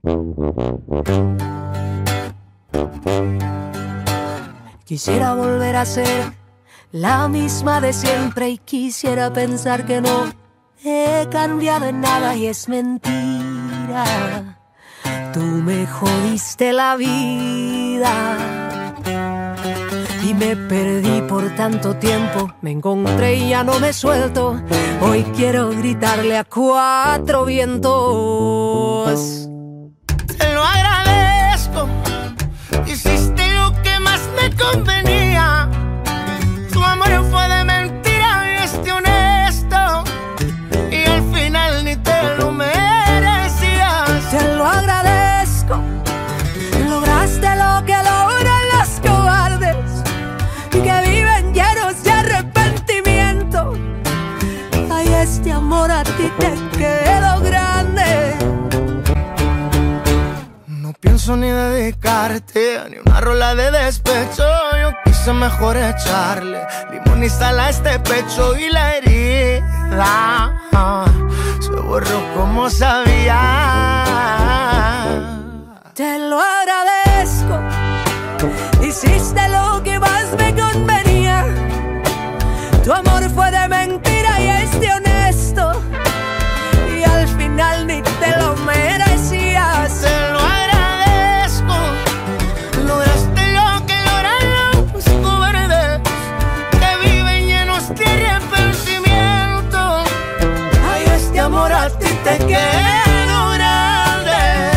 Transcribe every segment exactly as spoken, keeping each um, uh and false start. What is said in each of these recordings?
Quisiera volver a ser la misma de siempre y quisiera pensar que no he cambiado en nada y es mentira. Tú me jodiste la vida y me perdí por tanto tiempo. Me encontré y ya no me suelto. Hoy quiero gritarle a cuatro vientos. Te lo agradezco, hiciste lo que más me convenía. Tu amor fue de mentira y este honesto, y al final ni te lo merecías. Te lo agradezco, lograste lo que logran los cobardes que viven llenos de arrepentimiento. Ay, este amor a ti te quedó grande. No pienso ni dedicarte ni una rola de despecho. Yo quise mejor echarle limón y sal a este pecho y la herida ah, se borró como sabía. Te lo agradezco, hiciste lo que más me convenía. Tu amor fue de mentira y este honesto, y al final ni te lo merecías. Te lo agradezco, lograste lo que logran los cobardes que viven llenos de arrepentimiento. Ay, este amor a ti te quedó grande.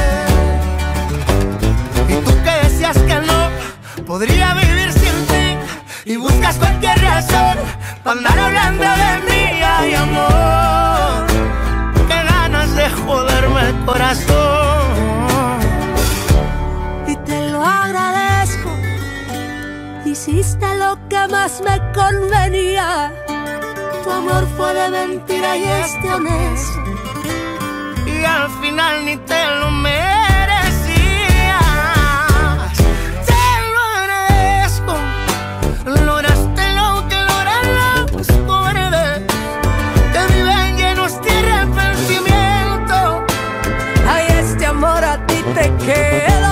Y tú que decías que no podría vivir sin ti y buscas cualquier razón para andar hablando de mí. Ay, amor, qué ganas de joderme el corazón. Y te lo agradezco, hiciste lo que más me convenía. Tu amor fue de mentira y este honesto, y al final ni te lo merecías. Te lo agradezco, lograste lo que logran los cobardes que viven llenos de arrepentimiento. ay, este amor a ti te queda